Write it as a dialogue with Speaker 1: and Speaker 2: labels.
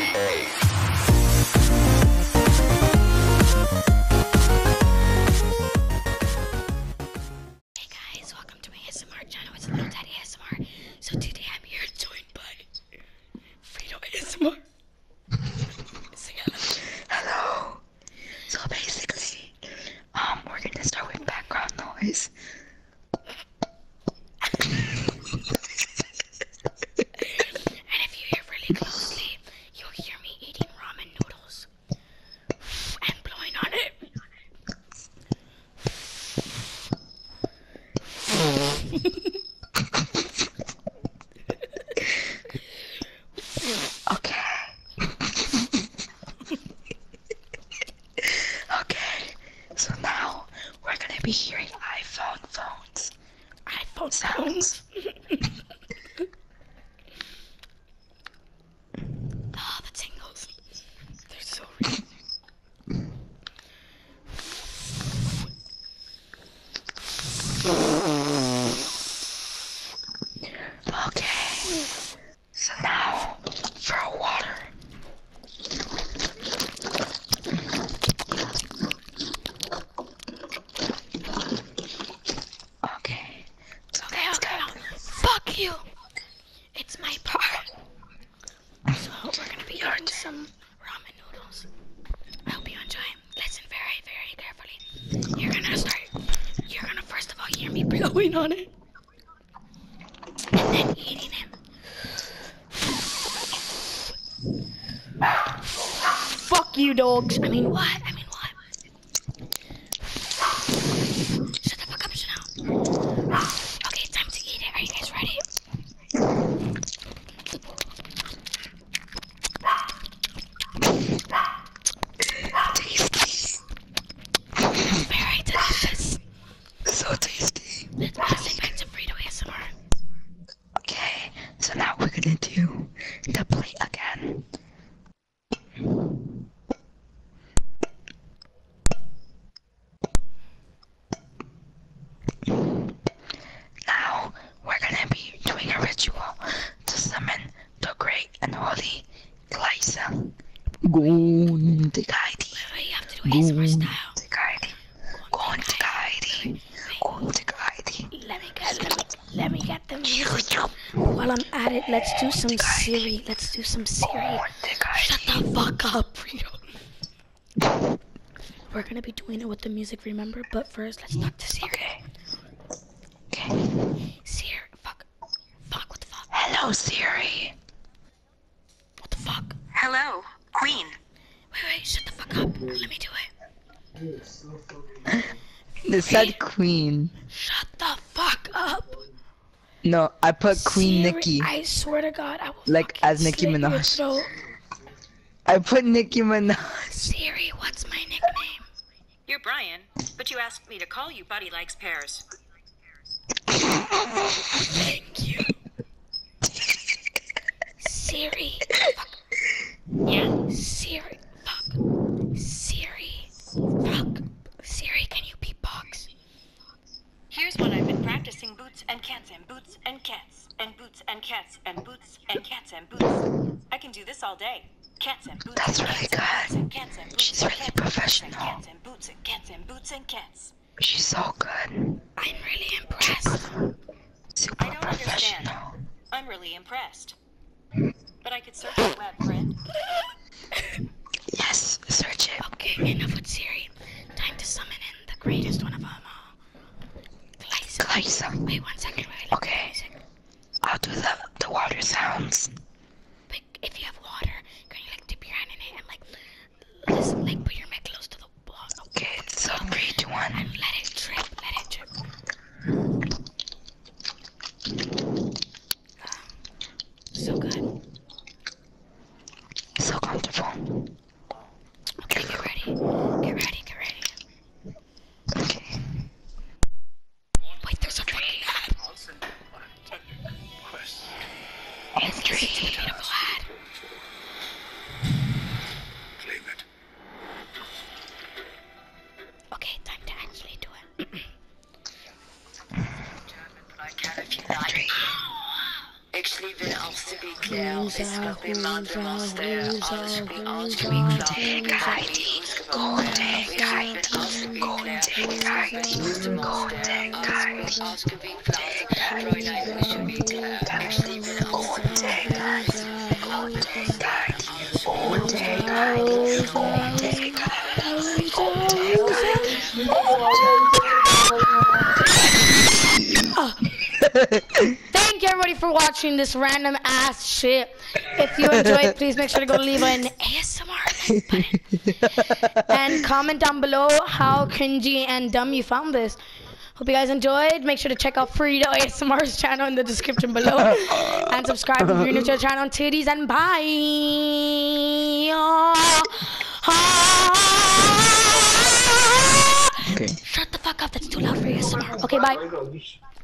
Speaker 1: guys, welcome to my ASMR channel. It's Little Daddy ASMR. So today I'm here joined by Kirito ASMR.
Speaker 2: Hello. So basically, we're gonna start with background noise.
Speaker 1: And if you hear really closely, you'll hear me eating ramen noodles and blowing on it.
Speaker 2: Okay. Okay. So now we're gonna be hearing iPhone phones.
Speaker 1: iPhone
Speaker 2: Sounds.
Speaker 1: Oh, the tingles. They're so real.
Speaker 2: Okay. So now for water. Okay. So let's go.
Speaker 1: Fuck you. It's my part. So we're gonna be eating some ramen noodles. I hope you enjoy. Listen very, very carefully. You're gonna first of all hear me blowing on it. And then eating him. Fuck you, dogs. I mean what? Shut the fuck up, Chanel. Okay, it's time to eat it. Are you guys ready?
Speaker 2: Tasty.
Speaker 1: Very delicious.
Speaker 2: So tasty.
Speaker 1: Let's pass it back to Kirito ASMR.
Speaker 2: Okay. So now we're gonna do the plate again. Now we're gonna be doing a ritual to summon the great and holy Glyza. Goon te kaidi.
Speaker 1: Wait, you have to do ASMR style.
Speaker 2: Te kaidi. Goon te kaidi. Goon te kaidi.
Speaker 1: Let me get them. While I'm at it, let's do some Siri. Shut the fuck up, Kirito. We're gonna be doing it with the music, remember? But first, let's talk to Siri.
Speaker 2: Okay.
Speaker 1: Siri, fuck, what the fuck?
Speaker 2: Hello, Siri.
Speaker 1: What the fuck?
Speaker 3: Hello, Queen.
Speaker 1: Wait, shut the fuck up. Let me do it.
Speaker 2: It said Queen.
Speaker 1: Shut the fuck up.
Speaker 2: No, I put Queen
Speaker 1: Siri,
Speaker 2: Nicki.
Speaker 1: I swear to God, I will
Speaker 2: Like
Speaker 1: fucking
Speaker 2: as Nicki
Speaker 1: slit your
Speaker 2: Minaj.
Speaker 1: throat.
Speaker 2: I put Nicki Minaj.
Speaker 1: Siri, what's my nickname?
Speaker 3: You're Brian, but you asked me to call you Buddy Likes Pears.
Speaker 1: Thank you. Siri, fuck.
Speaker 3: Yeah?
Speaker 1: Siri, fuck. Siri, fuck. Siri, can you beatbox?
Speaker 3: Here's what I've been practicing: boots and cats and boots and cats and boots and cats and boots and cats and boots. I can do this all day. Cats and boots.
Speaker 2: That's
Speaker 3: and
Speaker 2: really
Speaker 3: cats and
Speaker 2: good.
Speaker 3: cats and boots
Speaker 2: She's
Speaker 3: and
Speaker 2: really
Speaker 3: cats
Speaker 2: professional.
Speaker 3: And cats and boots and cats and boots and cats.
Speaker 2: She's so good.
Speaker 1: I'm really impressed.
Speaker 2: Super
Speaker 3: I don't understand.
Speaker 2: professional.
Speaker 3: I'm really impressed. But I could search the web for it.
Speaker 2: Yes, search it.
Speaker 1: Okay, enough with Siri. Time to summon in the greatest one of them all. Glyza.
Speaker 2: Glyza.
Speaker 1: Wait 1 second, wait.
Speaker 2: Okay. I'll do the water sounds.
Speaker 1: Like, if you have water, can you like dip your hand in it and like, listen, like put your mic close to the wall?
Speaker 2: Okay, so 3, 2, 1.
Speaker 1: And let it drip, So good.
Speaker 2: So comfortable.
Speaker 1: Okay, get ready.
Speaker 2: Okay.
Speaker 1: Wait, there's a fucking ad. It's a beautiful ad. Okay, time to actually do it.
Speaker 3: Ich liebe
Speaker 1: Thank you everybody for watching this random ass shit. If you enjoyed, please make sure to go leave an ASMR button. And comment down below how cringy and dumb you found this. Hope you guys enjoyed. Make sure to check out Kirito ASMR's channel in the description below. And subscribe if you're new to the channel. Titties and bye.
Speaker 2: Okay.
Speaker 1: Shut the fuck up. That's too loud for ASMR. Okay, bye.